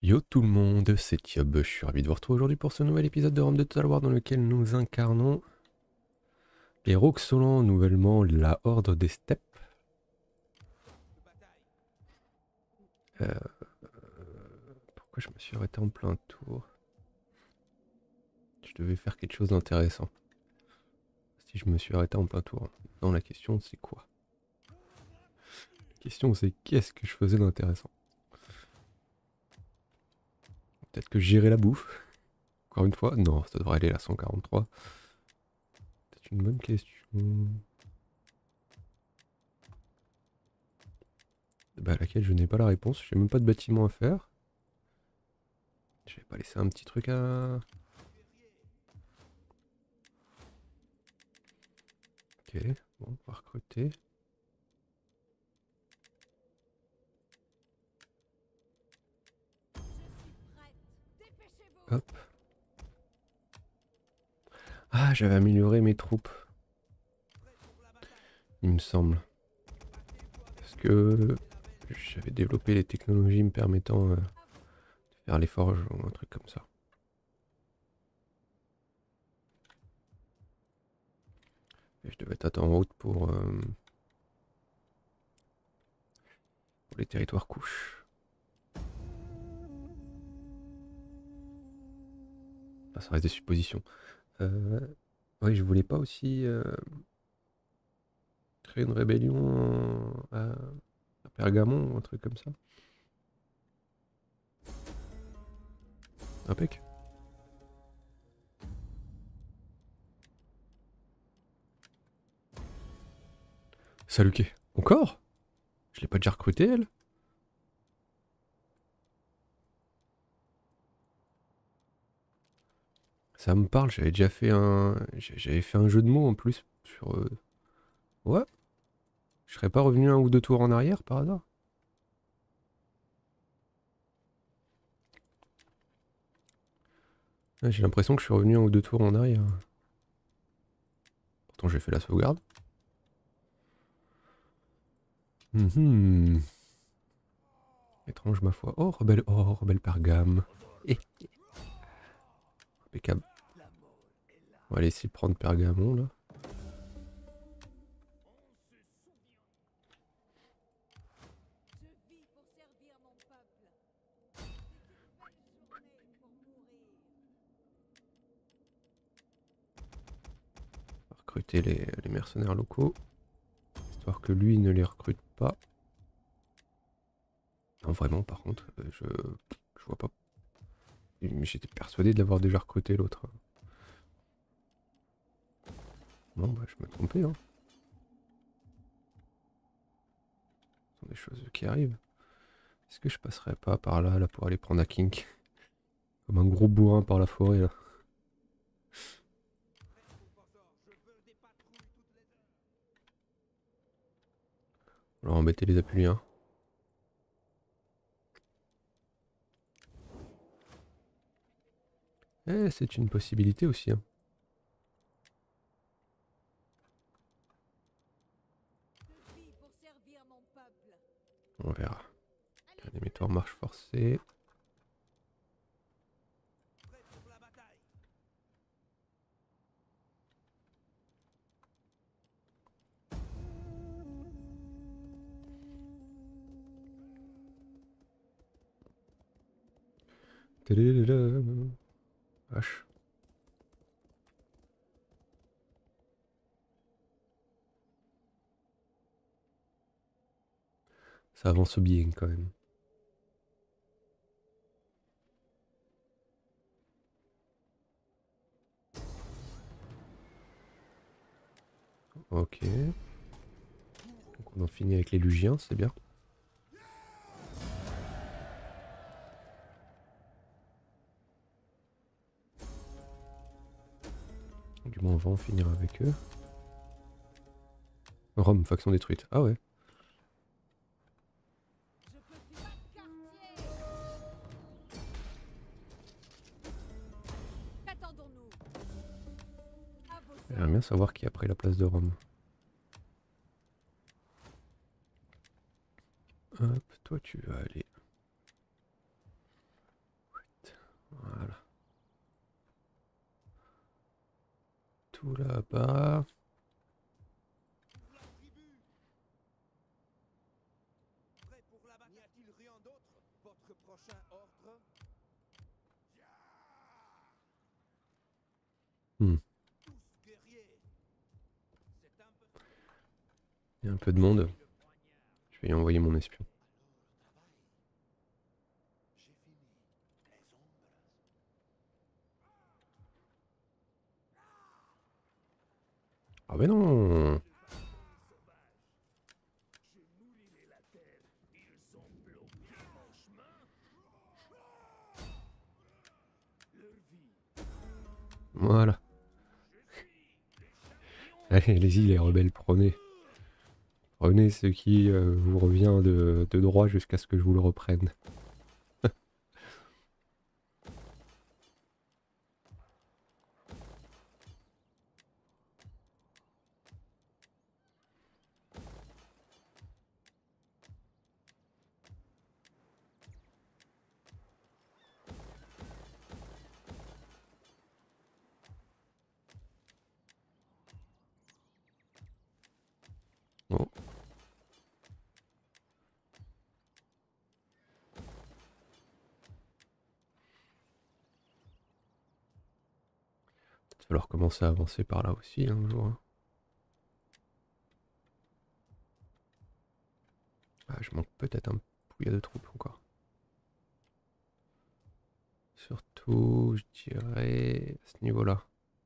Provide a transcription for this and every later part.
Yo tout le monde, c'est Thiob, je suis ravi de vous retrouver aujourd'hui pour ce nouvel épisode de Rome de Total War dans lequel nous incarnons les Roxolans, nouvellement la Horde des Steppes. Euh, pourquoi je me suis arrêté en plein tour? Je devais faire quelque chose d'intéressant. Si je me suis arrêté en plein tour. Non, la question c'est quoi? La question c'est qu'est-ce que je faisais d'intéressant? Peut-être que j'irai la bouffe. Encore une fois? Non, ça devrait aller la 143. C'est une bonne question. Bah, à laquelle je n'ai pas la réponse. J'ai même pas de bâtiment à faire. Je vais pas laisser un petit truc à... Ok, bon, on va recruter. Hop. Ah, j'avais amélioré mes troupes. Il me semble. Parce que j'avais développé les technologies me permettant de faire les forges ou un truc comme ça. Et je devais être en route pour les territoires couches. Enfin, ça reste des suppositions. Oui, je voulais pas aussi créer une rébellion à Pergamon ou un truc comme ça. Impec. Saluquet. Encore? Je l'ai pas déjà recruté, elle? Ça me parle, j'avais fait un jeu de mots en plus sur... Ouais, je serais pas revenu un ou deux tours en arrière par hasard? Ouais, j'ai l'impression que je suis revenu un ou deux tours en arrière. Pourtant j'ai fait la sauvegarde. Mhm. Étrange ma foi. Oh, rebelle par gamme. Eh, impeccable. On va aller essayer de prendre Pergamon là. On va recruter les mercenaires locaux. Histoire que lui ne les recrute pas. Non vraiment par contre, je vois pas. Mais j'étais persuadé de l'avoir déjà recruté l'autre. Non bah je me trompais hein. Ce sont des choses qui arrivent. Est-ce que je passerais pas par là pour aller prendre à Kink? Comme un gros bourrin par la forêt là. On va embêter les Apuliens. Eh, c'est une possibilité aussi. Hein. On verra. Un émetteur marche forcée. Vache. Ça avance bien quand même. Ok. Donc on en finit avec les Lugiens, c'est bien. Du moins on va en finir avec eux. Rome, faction détruite. Ah ouais. J'aimerais bien savoir qui a pris la place de Rome. Hop, toi tu vas aller. tout là-bas. Hmm. Il y a un peu de monde. Je vais y envoyer mon espion. Ah mais non! Voilà. Allez, allez-y les rebelles, prenez. Prenez ce qui vous revient de droit jusqu'à ce que je vous le reprenne. Bon. Il va falloir commencer à avancer par là aussi un jour. Hein. Ah, je manque peut-être un pouillat de troupes encore. Surtout, je dirais, à ce niveau-là.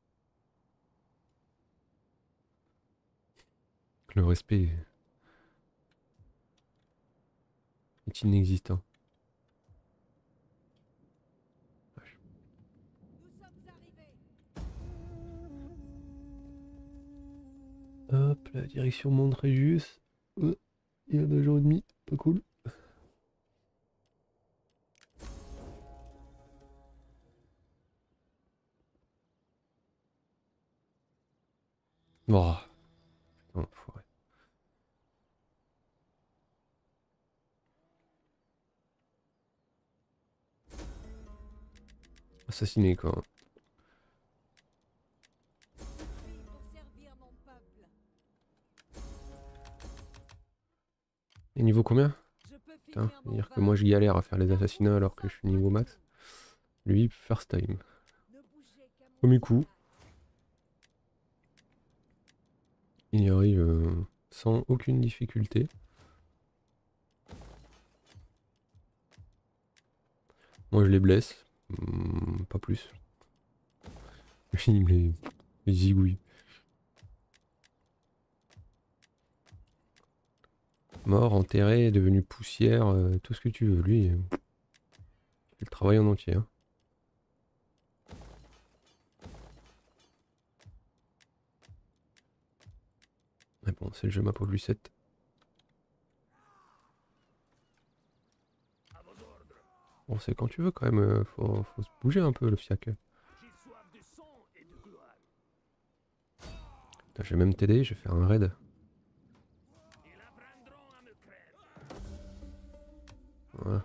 Le respect est inexistant. Hop, la direction Montréjus. Il y a 2 jours et demi, pas cool. Oh, putain, l'enfoiré. Assassiné quoi. Et niveau combien? Putain, dire que moi je galère à faire les assassinats alors que je suis niveau max. Lui, first time. Premier coup. Il y arrive sans aucune difficulté. Moi je les blesse. Pas plus. Il me les zigouille. Mort, enterré, devenu poussière, tout ce que tu veux. Lui, il fait le travail en entier. Hein. Mais bon, c'est le jeu map au lui 7. Bon, c'est quand tu veux quand même, faut se bouger un peu le fiac. Putain, je vais même t'aider, je vais faire un raid. Voilà.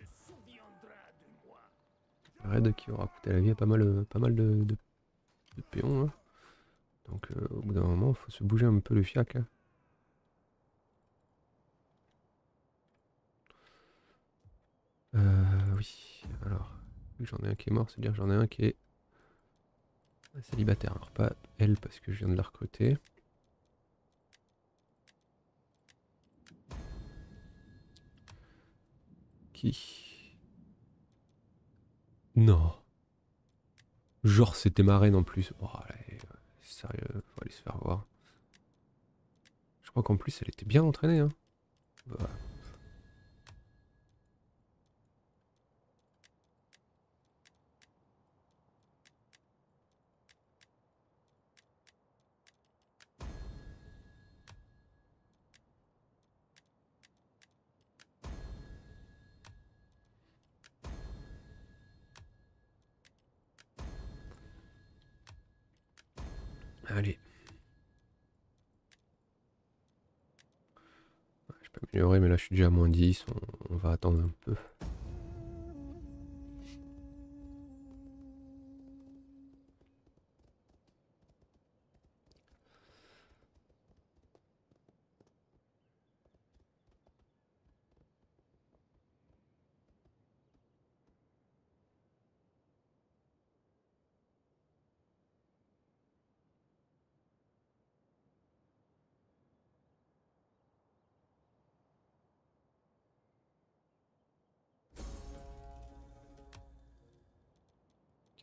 Un raid qui aura coûté la vie à pas mal de péons. Hein. Donc au bout d'un moment, il faut se bouger un peu le fiac. Hein. Oui, alors, vu que j'en ai un qui est mort, c'est-à-dire que j'en ai un qui est célibataire. Alors pas elle parce que je viens de la recruter. Qui? Non. Genre c'était ma reine en plus. Oh, allez, sérieux, faut aller se faire voir. Je crois qu'en plus elle était bien entraînée. Hein. Bah. Allez. Je peux améliorer mais là je suis déjà à -10. On va attendre un peu.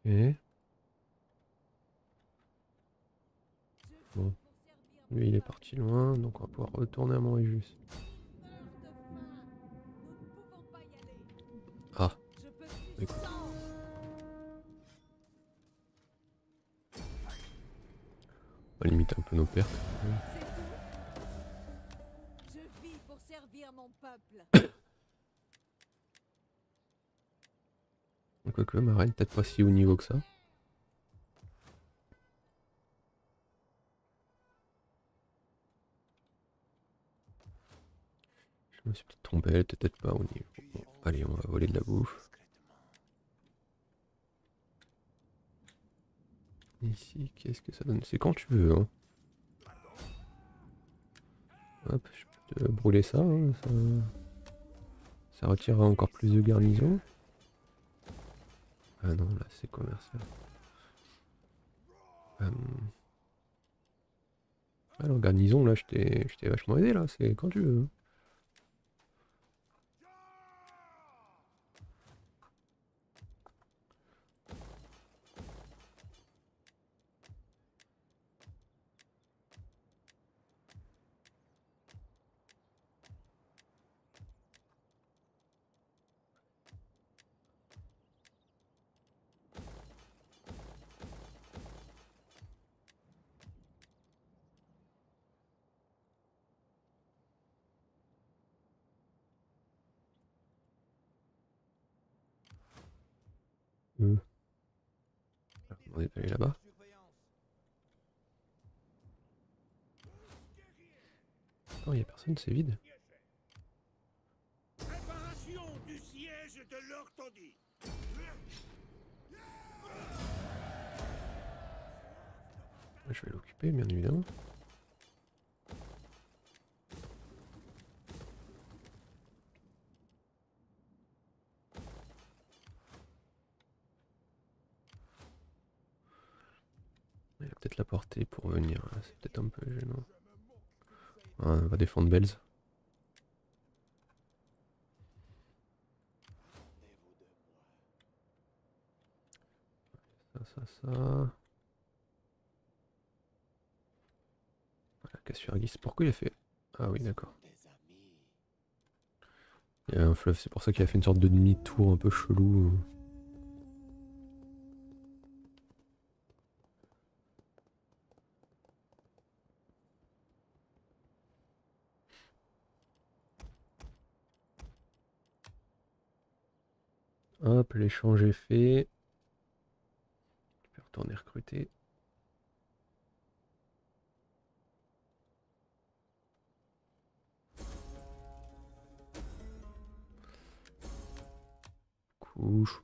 Bon. Lui il est parti loin, donc on va pouvoir retourner à Mauritius. Ah, écoute. On va limiter un peu nos pertes. Je vis pour servir mon peuple. Donc quoique ma reine peut-être pas si haut niveau que ça. Je me suis peut-être trompé, elle était peut-être pas au niveau. Bon, allez, on va voler de la bouffe. Ici, qu'est-ce que ça donne? C'est quand tu veux, hein. Hop, je peux te brûler ça, hein, ça retirera encore plus de garnison. Ah non, là c'est commercial. Alors garnison, là je t'ai vachement aidé, là, c'est quand tu veux. On est allé là-bas. Non, il n'y a personne, c'est vide. Préparation du siège de l'Orthodie. Je vais l'occuper, bien évidemment. Il a peut-être la portée pour venir, c'est peut-être un peu gênant. Ah, on va défendre Bells. Ça. Voilà, Cassfurgis. Pourquoi il a fait... Ah oui, d'accord. Il y a un fleuve, c'est pour ça qu'il a fait une sorte de demi-tour un peu chelou. Hop, l'échange est fait. Je vais retourner recruter. Couche.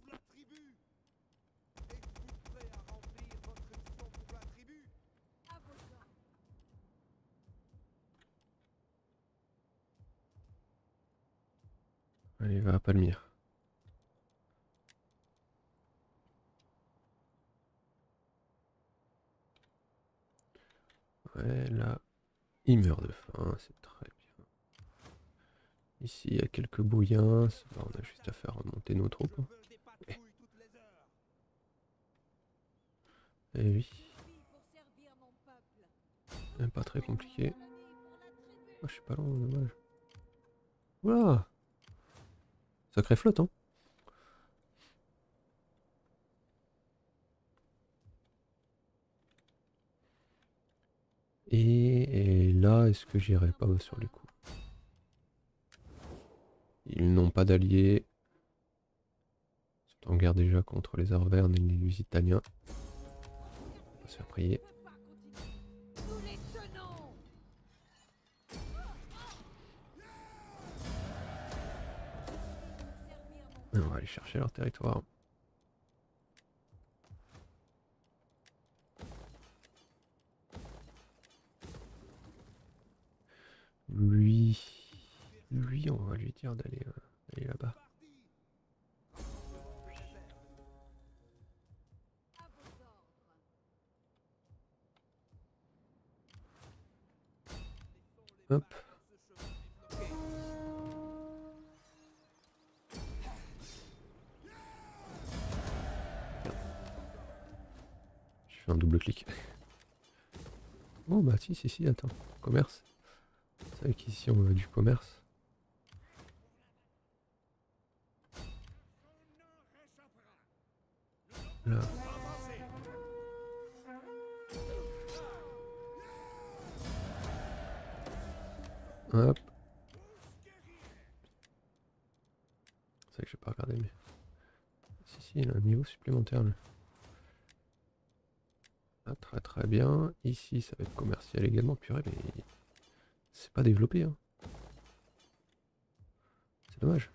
Allez, va à Palmyre. Ouais, là, il meurt de faim, c'est très bien. Ici, il y a quelques bouillins. On a juste à faire remonter nos troupes. Et oui. Pas très compliqué. Oh, je suis pas loin, dommage. Voilà. Sacrée flotte, hein. Et là, est-ce que j'irai pas sur les coups? Ils n'ont pas d'alliés. Ils sont en guerre déjà contre les Arvernes et les Lusitaniens. On va se faire prier. Et on va aller chercher leur territoire. Lui, on va lui dire d'aller là-bas. Hop. fais un double clic. Oh bah si, attends. Commerce. C'est vrai qu'ici on veut du commerce. Là. Hop. C'est vrai que j'ai pas regardé mais... Si, il a un niveau supplémentaire là. Ah, très bien. Ici ça va être commercial également. Purée mais... C'est pas développé hein. C'est dommage.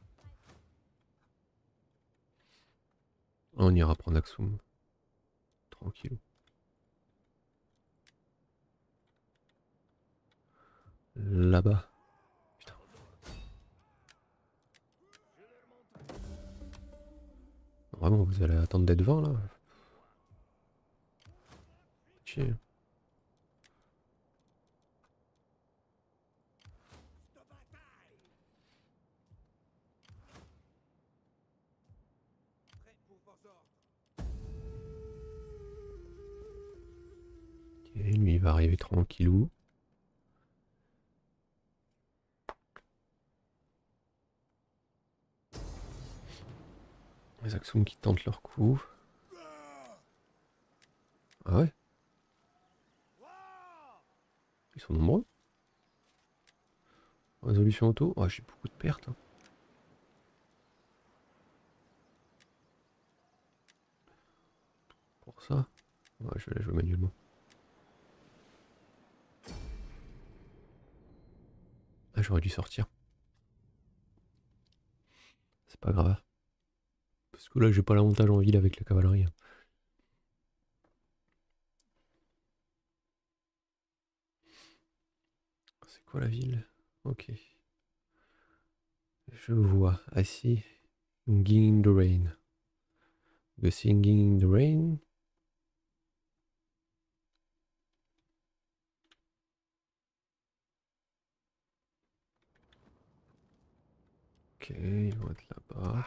Ah, on ira prendre Axum. Tranquille. Là-bas. Putain. Vraiment, vous allez attendre d'être 20 là. Chier. Ok, lui il va arriver tranquillou. Les Axum qui tentent leur coup. Ah ouais? Ils sont nombreux. Résolution auto. Oh, j'ai beaucoup de pertes. Hein. Pour ça. Ouais, je vais la jouer manuellement. Ah, j'aurais dû sortir. C'est pas grave. Parce que là, j'ai pas l'avantage en ville avec la cavalerie. C'est quoi la ville? Ok. Je vois. I see. Singing in the rain. The singing in the rain. Ok, ils vont être là-bas.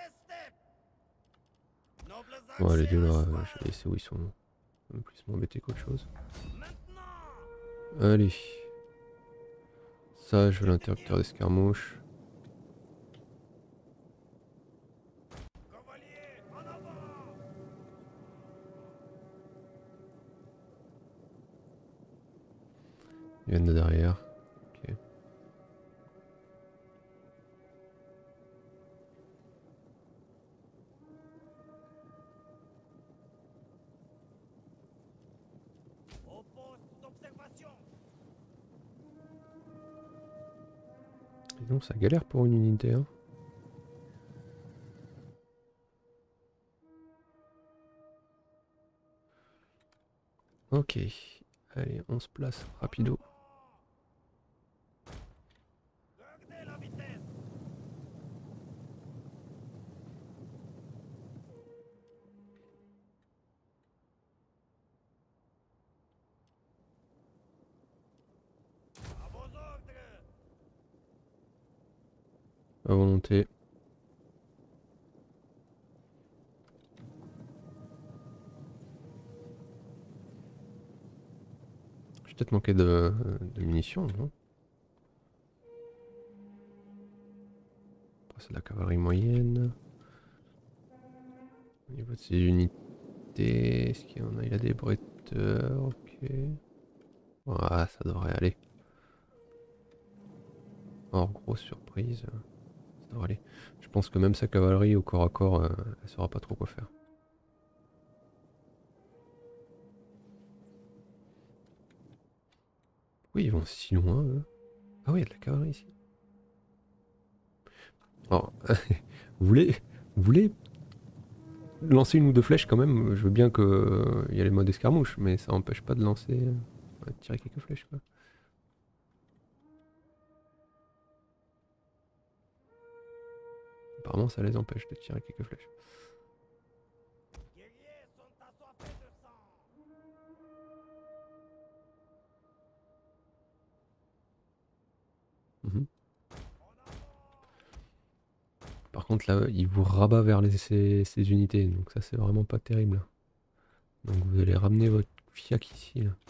Bon, les deux là, je vais laisser où ils sont. En plus m'embêter qu'autre chose. Allez. Ça, je veux l'interrupteur d'escarmouche. Ils viennent de derrière. Ok. Et donc ça galère pour une unité. Hein. Ok. Allez, on se place rapido. À volonté. J'ai peut-être manqué de munitions, non? Après, c'est de la cavalerie moyenne. Au niveau de ses unités, est-ce qu'il y en a? Il a des bretteurs, ok. Ah, ça devrait aller. Hors grosse surprise, ça devrait aller. Je pense que même sa cavalerie au corps à corps, elle saura pas trop quoi faire. Oui, ils vont si loin, eux. Ah oui, il y a de la cavalerie ici. Alors, vous voulez lancer une ou deux flèches quand même? Je veux bien que il y a les modes escarmouche, mais ça n'empêche pas de lancer, de tirer quelques flèches quoi. Apparemment, ça les empêche de tirer quelques flèches. Mhm. Par contre, là, il vous rabat vers ces unités, donc ça, c'est vraiment pas terrible. Donc vous allez ramener votre fiac ici là.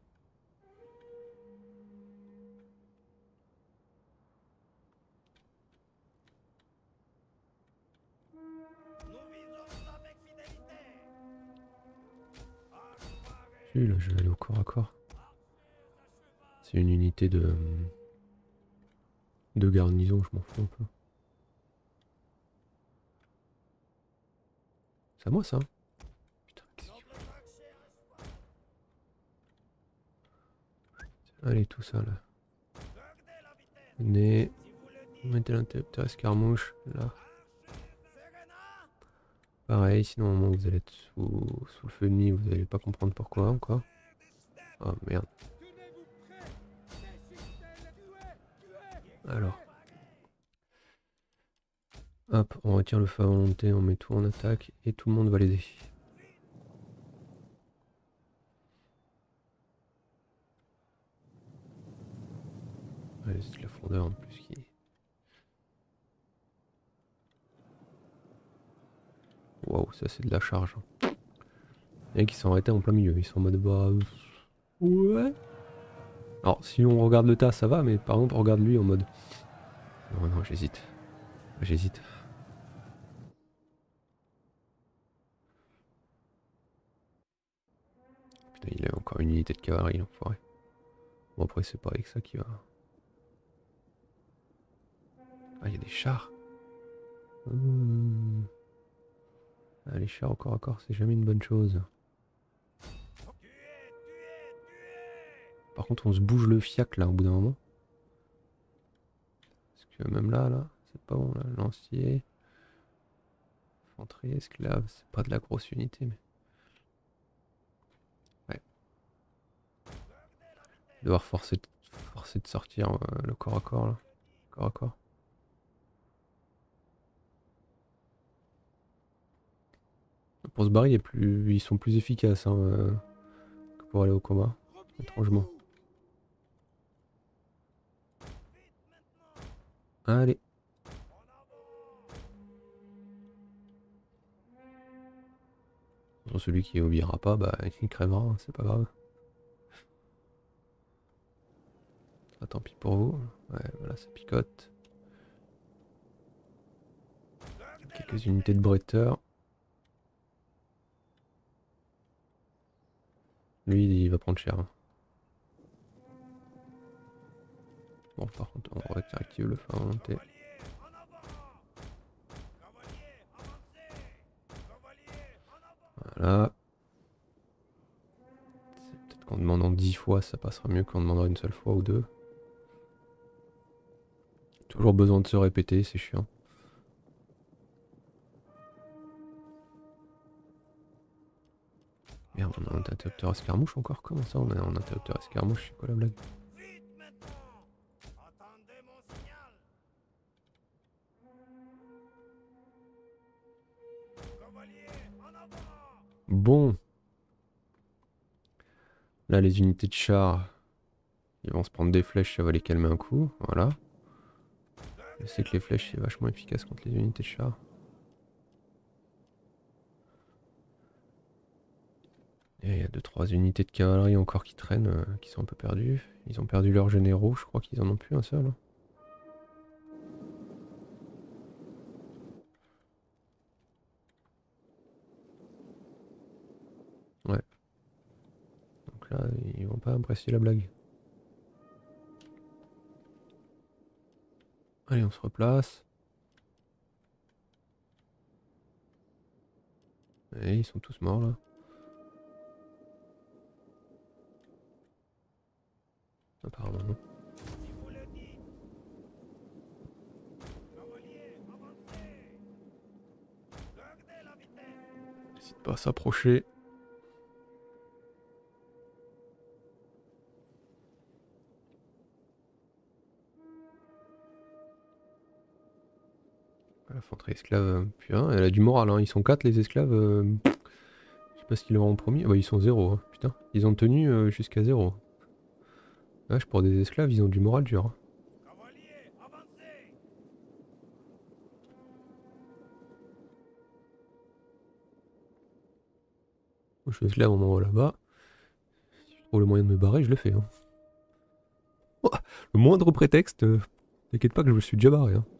Si, là je vais aller au corps à corps. C'est une unité de garnison, je m'en fous un peu. C'est à moi ça? Putain, qu'est-ce qu'il faut? Allez, tout ça là. Venez. Mettez l'interrupteur escarmouche là. Pareil, sinon au moment où vous allez être sous le feu ennemi, vous allez pas comprendre pourquoi encore. Oh merde. Alors. Hop, on retire le feu à volonté, on met tout en attaque et tout le monde va l'aider. Ouais, c'est de la fondeur en plus qui... Waouh, ça c'est de la charge. Les mecs ils sont arrêtés en plein milieu, ils sont en mode bah... Ouais. Alors si on regarde le tas ça va, mais par exemple on regarde lui en mode... Non, non, j'hésite. J'hésite. Putain, il a encore une unité de cavalerie, l'enfoiré. Bon après c'est pas avec ça qu'il va... Ah, il y a des chars. Ah, les chars au corps à corps, c'est jamais une bonne chose. Par contre, on se bouge le fiac là au bout d'un moment. Parce que même là, c'est pas bon là. Lancier. Infanterie, esclave, c'est pas de la grosse unité, mais. Ouais. Devoir forcer de sortir le corps à corps là. Corps à corps. Pour se barrer, ils sont plus efficaces hein, que pour aller au combat. Étrangement. Allez. Bon, celui qui obéira pas, bah il crèvera, hein, c'est pas grave. Ah, tant pis pour vous. Ouais, voilà, ça picote. Quelques unités de bretteurs. Lui, il va prendre cher. Hein. Bon, par contre, on réactive le feu à volonté. Voilà. C'est peut-être qu'en demandant 10 fois, ça passera mieux qu'en demandant une seule fois ou deux. Toujours besoin de se répéter, c'est chiant. Merde, on a un interrupteur escarmouche encore? Comment ça on a un interrupteur escarmouche? C'est quoi la blague? Bon. Là, les unités de char, ils vont se prendre des flèches, ça va les calmer un coup. Voilà. Je sais que les flèches, c'est vachement efficace contre les unités de char. Et il y a 2-3 unités de cavalerie encore qui traînent, qui sont un peu perdues. Ils ont perdu leurs généraux, je crois qu'ils en ont plus un seul. Hein. Ouais. Donc là, ils vont pas apprécier la blague. Allez, on se replace. Et ils sont tous morts là. Apparemment non. N'hésite pas à s'approcher. La L'infanterie esclave, putain, elle a du moral, hein. Ils sont 4 les esclaves. Je sais pas ce qu'ils leur ont promis. Ah bah ils sont 0, hein. Putain. Ils ont tenu jusqu'à 0. Vache, pour des esclaves, ils ont du moral dur. Hein. Je vais être là au moment là-bas. Si je trouve le moyen de me barrer, je le fais. Hein. Oh, le moindre prétexte, t'inquiète pas que je me suis déjà barré. Hein.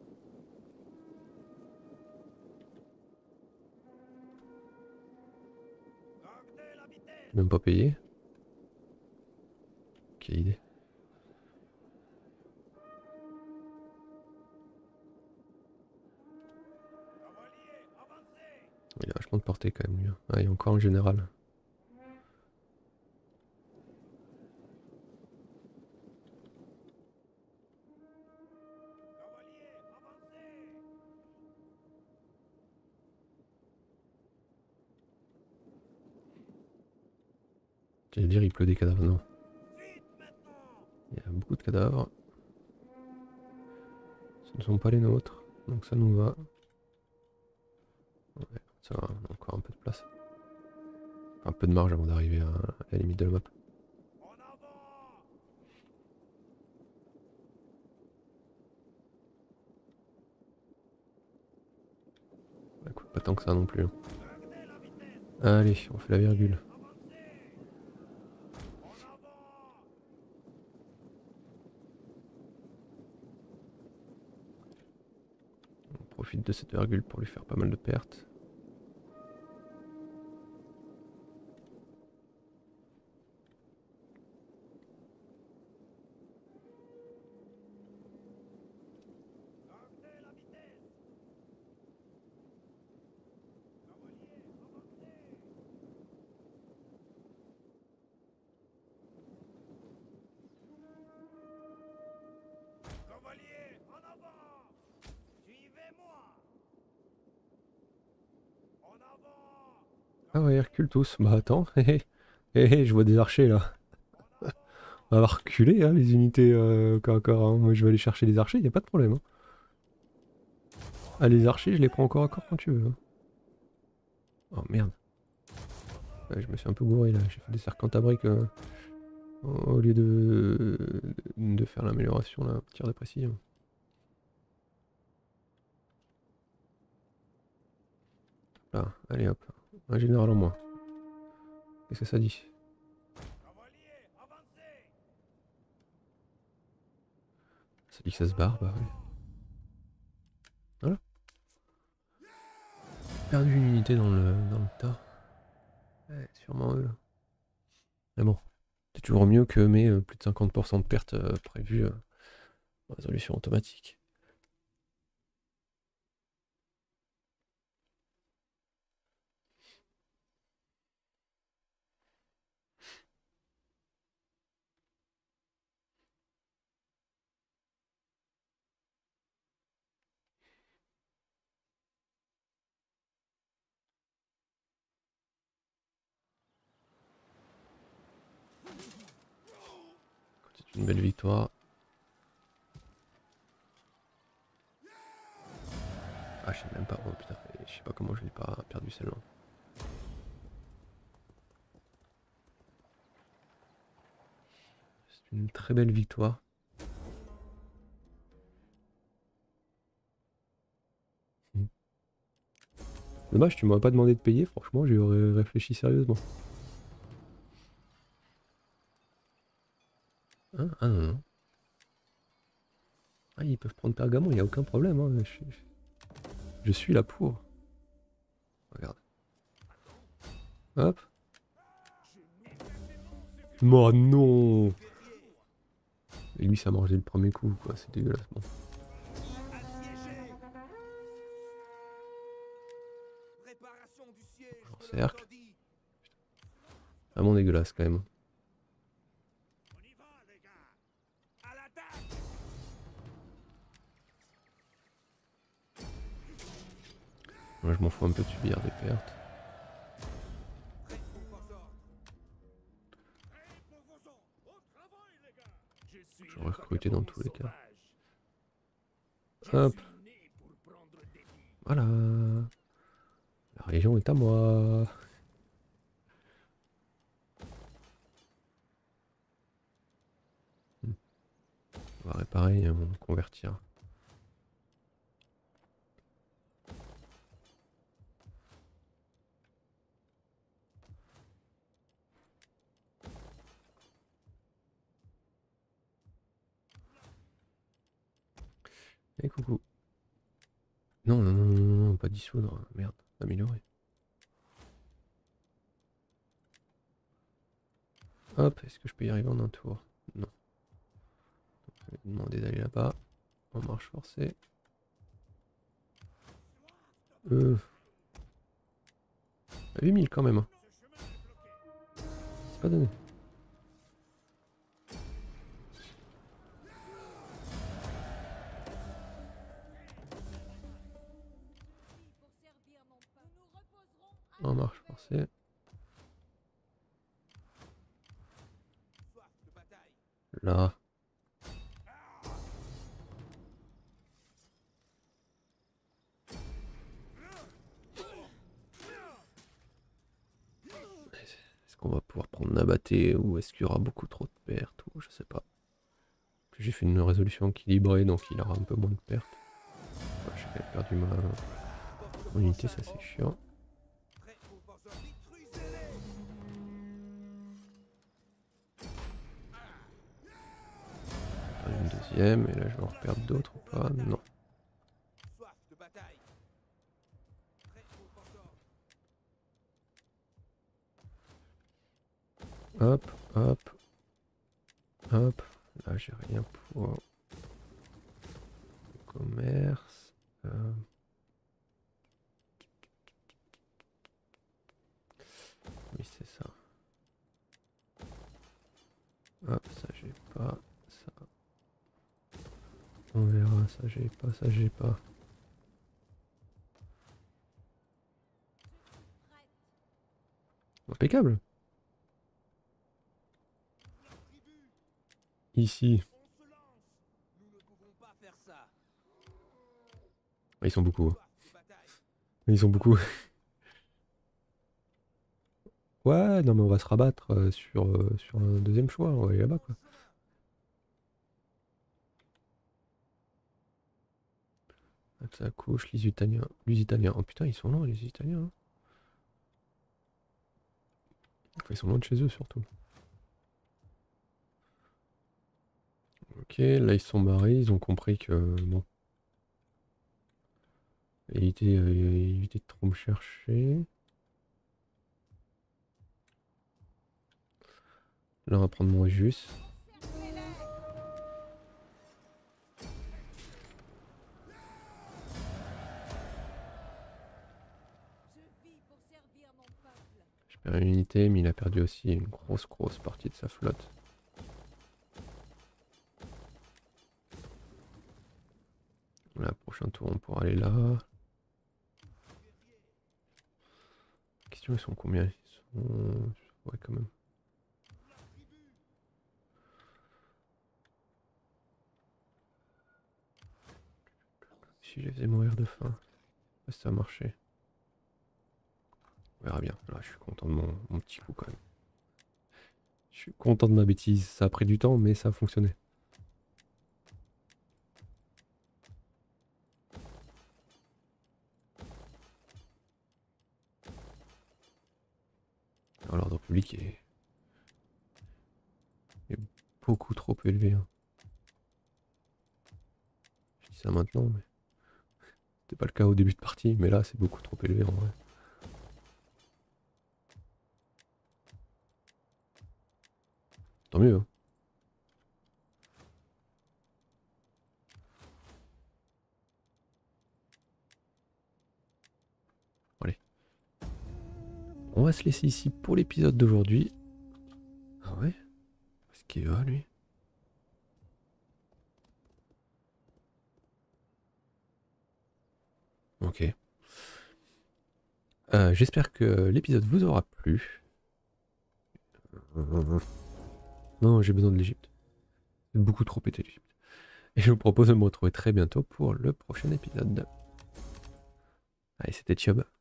J'ai même pas payé. Quelle idée. Il a vachement de portée quand même lui. Hein. Ah, il y a encore un général. J'allais dire il pleut des cadavres, non. Il y a beaucoup de cadavres. Ce ne sont pas les nôtres, donc ça nous va. Ouais, ça va, on a encore un peu de place. Un peu de marge avant d'arriver à la limite de la map. Écoute, pas tant que ça non plus. Hein. Allez, on fait la virgule. On profite de cette virgule pour lui faire pas mal de pertes. Ah ouais, ils reculent tous. Bah attends, je vois des archers là. On va reculer hein, les unités corps à corps. Hein. Moi je vais aller chercher les archers, y a pas de problème. Hein. Ah les archers, je les prends encore à corps quand tu veux. Hein. Oh merde. Ouais, je me suis un peu gouré là, j'ai fait des cercles à briques au lieu de faire l'amélioration là, tir de précision. Là, allez hop, un général en moins. Qu'est-ce que ça dit? Ça dit que ça se barre, bah oui. Voilà. Perdu une unité dans le tas. Ouais, sûrement eux là. Mais bon, c'est toujours mieux que mes plus de 50% de pertes prévues en résolution automatique. C'est une belle victoire. Ah, je sais même pas. Oh putain, je sais pas comment je l'ai pas perdu celle-là. C'est une très belle victoire. Dommage, tu m'aurais pas demandé de payer, franchement, j'y aurais réfléchi sérieusement. Hein? Ah non, non. Ah, ils peuvent prendre Pergamon, il n'y a aucun problème. Hein. Je suis là pour. Regarde. Hop. Oh non. Et lui, ça a mangé le premier coup, quoi. C'est dégueulasse. Bon. Cercle. Vraiment dégueulasse quand même. Moi je m'en fous un peu de subir des pertes. J'aurais recruté dans tous les cas. Hop. Voilà. La région est à moi. On va réparer et on va convertir. Et coucou. Non, non, non, non, non, pas dissoudre. Merde, améliorer. Hop, est-ce que je peux y arriver en un tour? Non. Je vais demander d'aller là-bas. En marche forcée. À 8000 quand même. Hein. C'est pas donné. En marche forcée. Là. Est-ce qu'on va pouvoir prendre Nabaté ou est-ce qu'il y aura beaucoup trop de pertes ou je sais pas. J'ai fait une résolution équilibrée donc il aura un peu moins de pertes. J'ai quand même perdu mon unité, ça c'est chiant. Une deuxième, et là je vais en reperdre d'autres ou pas? Non. Hop, hop, hop. Là j'ai rien pour le commerce. Oui c'est ça. Hop, ça j'ai pas. Ça. On verra, ça j'ai pas, ça j'ai pas. Impeccable. Ici. Ils sont beaucoup. Ils sont beaucoup. Ouais, non mais on va se rabattre sur un deuxième choix, on va aller là-bas quoi. Ça couche, les Italiens. Les Italiens. Oh putain, ils sont loin les Italiens. Hein. Enfin, ils sont loin de chez eux surtout. Ok, là ils sont barrés, ils ont compris que bon. Éviter de trop me chercher. Là on va prendre mon Jus. Je perds une unité, mais il a perdu aussi une grosse partie de sa flotte. Là, prochain tour on pourra aller là. Question, ils sont combien? Ils sont... Ouais quand même. Si je les faisais mourir de faim. Ça a marché. On verra bien. Là, je suis content de mon petit coup quand même. Je suis content de ma bêtise. Ça a pris du temps, mais ça a fonctionné. Alors, l'ordre public est beaucoup trop élevé. Hein. Je dis ça maintenant, mais c'était pas le cas au début de partie. Mais là, c'est beaucoup trop élevé en vrai. Tant mieux. Hein. Allez. On va se laisser ici pour l'épisode d'aujourd'hui. Ah ouais? Est-ce qu'il va lui? Ok. J'espère que l'épisode vous aura plu. Non, j'ai besoin de l'Égypte. C'est beaucoup trop pété l'Égypte. Et je vous propose de me retrouver très bientôt pour le prochain épisode. Allez, c'était Tchob.